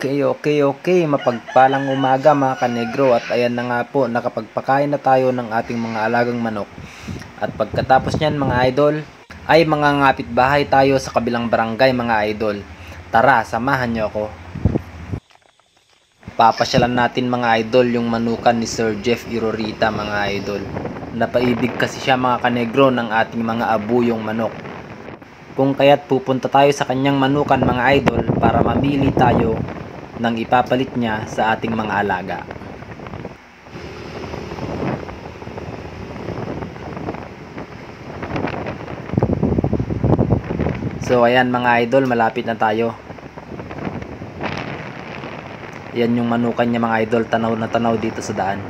Okay. Mapagpalang umaga mga kanegro, at ayan na nga po, nakapagpakain na tayo ng ating mga alagang manok. At pagkatapos niyan mga idol, ay mga ngapit bahay tayo sa kabilang barangay mga idol. Tara, samahan niyo ako. Papasyalan natin mga idol yung manukan ni Sir Jeff Irorita mga idol. Napaibig kasi siya mga kanegro ng ating mga abuyong manok. Kung kaya't pupunta tayo sa kanyang manukan mga idol para mamili tayo ng ipapalit niya sa ating mga alaga. So ayan mga idol, malapit na tayo. Yan yung manukan niya mga idol, tanaw na tanaw dito sa daan.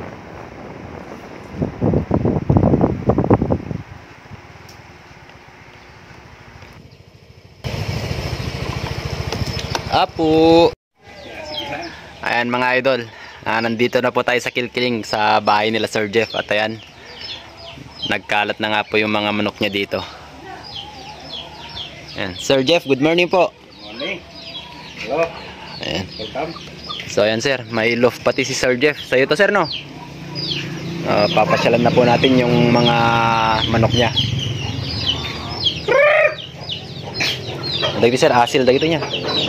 Apo. Ayan mga idol, nandito na po tayo sa Kilkiling sa bahay nila Sir Jeff. At ayan, nagkalat na nga po yung mga manok niya dito. Ayan. Sir Jeff, good morning po. Good morning. Hello. Ayan. Welcome. So ayan sir, may loft pati si Sir Jeff. Sa'yo to sir no? Papasyalan na po natin yung mga manok niya. Dagito sir, asil dagito niya.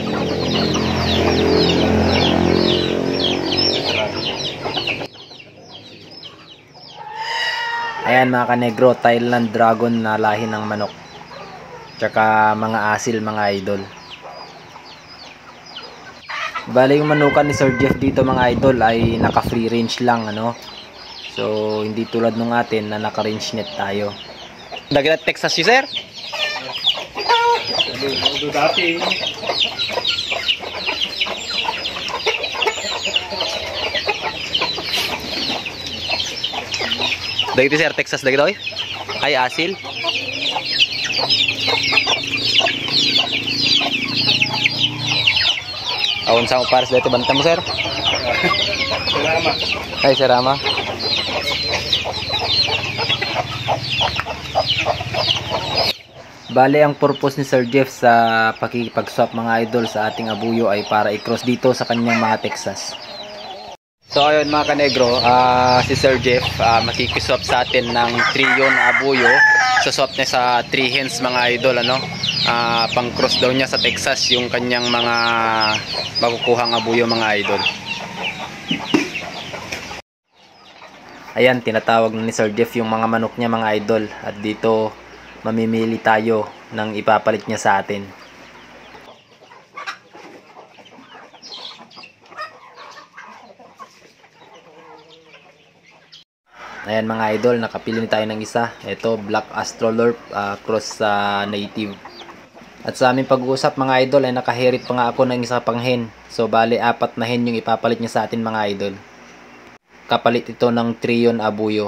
Ayan mga kanegro, Thailand Dragon na lahi ng manok. Tsaka mga asil mga idol. Bale yung manukan ni Sir Jeff dito mga idol ay naka free range lang ano. So hindi tulad nung atin na naka range net tayo. Dagat Texas si sir? Dati. Dagito sir, Texas dagito oy. Ay asil. Awon sa pares dito bantam mo sir. Salamat. Ay sarama. Bale ang purpose ni Sir Jeff sa pakikipag-swap mga idol sa ating abuyo ay para i-cross dito sa kanyang mga Texas. So ayun mga kanegro, si Sir Jeff makikiswap sa atin ng trio na abuyo. Swap niya sa 3 hens mga idol ano. Pang cross daw niya sa Texas yung kanyang mga makukuhang abuyo mga idol. Ayan, tinatawag na ni Sir Jeff yung mga manok niya mga idol, at dito mamimili tayo ng ipapalit niya sa atin. Ayan mga idol, nakapili tayo ng isa. Ito, Black Astrolorp cross sa native. At sa aming pag-uusap mga idol ay nakaherit pa nga ako ng isa pang hen. So bali 4 na hen yung ipapalit niya sa atin mga idol. Kapalit ito ng Trion Abuyo.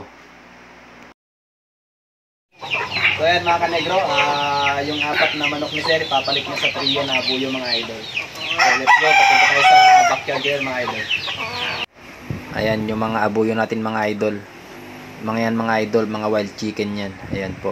So ayan mga kanegro, yung 4 na manok ni Sir ipapalit niya sa Trion Abuyo mga idol. So let's go, papunta tayo sa backyard here mga idol. Ayan yung mga abuyo natin mga idol. Mga yan mga idol, mga wild chicken yan. Ayan po.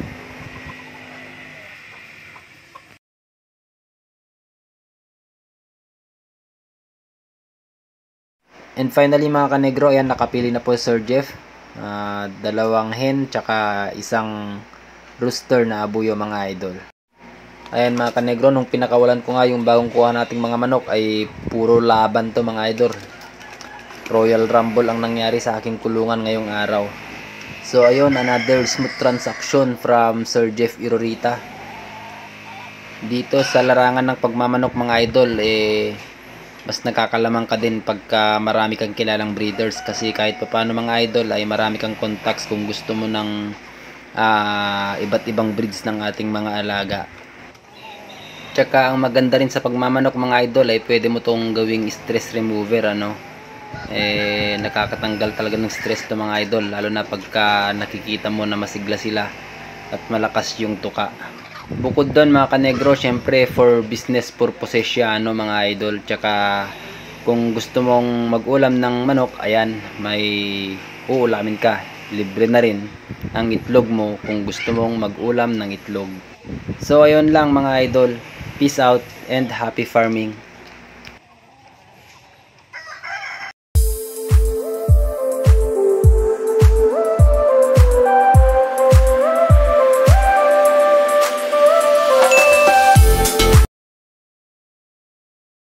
And finally mga kanegro, ayan nakapili na po Sir Jeff. 2 hen tsaka isang rooster na abuyo mga idol. Ayan mga kanegro, nung pinakawalan ko nga yung bagong kuha nating mga manok ay puro laban to mga idol. Royal Rumble ang nangyari sa aking kulungan ngayong araw. So ayun, another smooth transaction from Sir Jeff Irorita. Dito sa larangan ng pagmamanok mga idol, mas nakakalamang ka din pagka marami kang kilalang breeders, kasi kahit paano mga idol ay marami kang contacts kung gusto mo ng iba't ibang breeds ng ating mga alaga. Tsaka ang maganda rin sa pagmamanok mga idol ay pwede mo tong gawing stress remover ano. Nakakatanggal talaga ng stress to mga idol, lalo na pagka nakikita mo na masigla sila at malakas yung tuka. Bukod doon mga kanegro, syempre for business purposes siya ano mga idol. Tsaka kung gusto mong mag-ulam ng manok, ayan, may uulamin ka, libre na rin ang itlog mo kung gusto mong mag-ulam ng itlog. So ayun lang mga idol, peace out and happy farming.